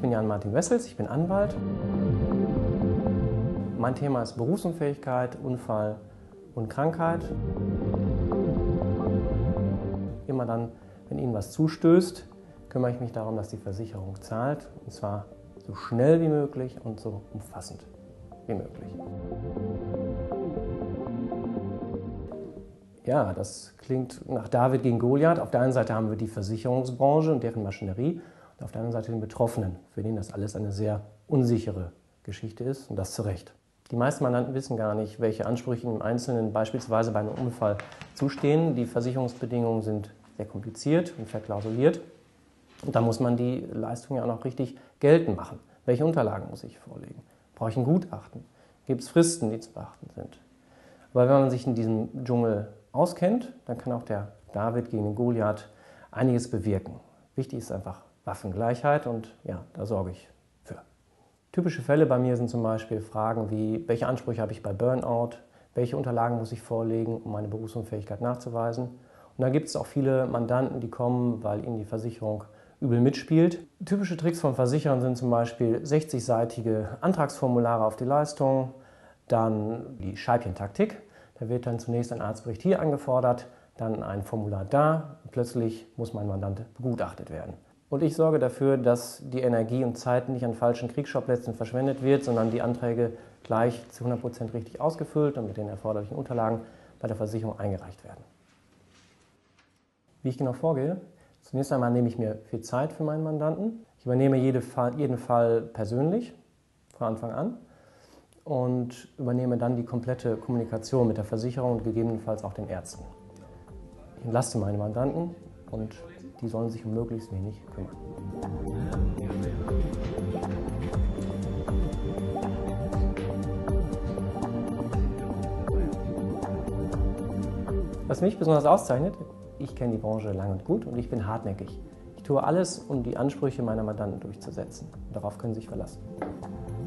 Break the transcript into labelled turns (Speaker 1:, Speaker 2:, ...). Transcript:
Speaker 1: ich bin Jan-Martin Wessels, ich bin Anwalt. Mein Thema ist Berufsunfähigkeit, Unfall und Krankheit. Immer dann, wenn Ihnen was zustößt, kümmere ich mich darum, dass die Versicherung zahlt, und zwar so schnell wie möglich und so umfassend wie möglich. Ja, das klingt nach David gegen Goliath. Auf der einen Seite haben wir die Versicherungsbranche und deren Maschinerie und auf der anderen Seite den Betroffenen, für den das alles eine sehr unsichere Geschichte ist, und das zu Recht. Die meisten Mandanten wissen gar nicht, welche Ansprüche im Einzelnen beispielsweise bei einem Unfall zustehen. Die Versicherungsbedingungen sind sehr kompliziert und verklausuliert. Und da muss man die Leistung ja auch noch richtig geltend machen. Welche Unterlagen muss ich vorlegen? Brauche ich ein Gutachten? Gibt es Fristen, die zu beachten sind? Aber wenn man sich in diesem Dschungel auskennt, dann kann auch der David gegen den Goliath einiges bewirken. Wichtig ist einfach Waffengleichheit, und ja, da sorge ich für. Typische Fälle bei mir sind zum Beispiel Fragen wie: Welche Ansprüche habe ich bei Burnout? Welche Unterlagen muss ich vorlegen, um meine Berufsunfähigkeit nachzuweisen? Und dann gibt es auch viele Mandanten, die kommen, weil ihnen die Versicherung übel mitspielt. Typische Tricks von Versicherern sind zum Beispiel 60-seitige Antragsformulare auf die Leistung, dann die Scheibchentaktik. Da wird dann zunächst ein Arztbericht hier angefordert, dann ein Formular da, und plötzlich muss mein Mandant begutachtet werden. Und ich sorge dafür, dass die Energie und Zeit nicht an falschen Kriegsschauplätzen verschwendet wird, sondern die Anträge gleich zu 100% richtig ausgefüllt und mit den erforderlichen Unterlagen bei der Versicherung eingereicht werden. Wie ich genau vorgehe? Zunächst einmal nehme ich mir viel Zeit für meinen Mandanten. Ich übernehme jeden Fall persönlich von Anfang an und übernehme dann die komplette Kommunikation mit der Versicherung und gegebenenfalls auch den Ärzten. Ich entlaste meine Mandanten und die sollen sich um möglichst wenig kümmern. Was mich besonders auszeichnet: Ich kenne die Branche lang und gut und ich bin hartnäckig. Ich tue alles, um die Ansprüche meiner Mandanten durchzusetzen. Darauf können Sie sich verlassen.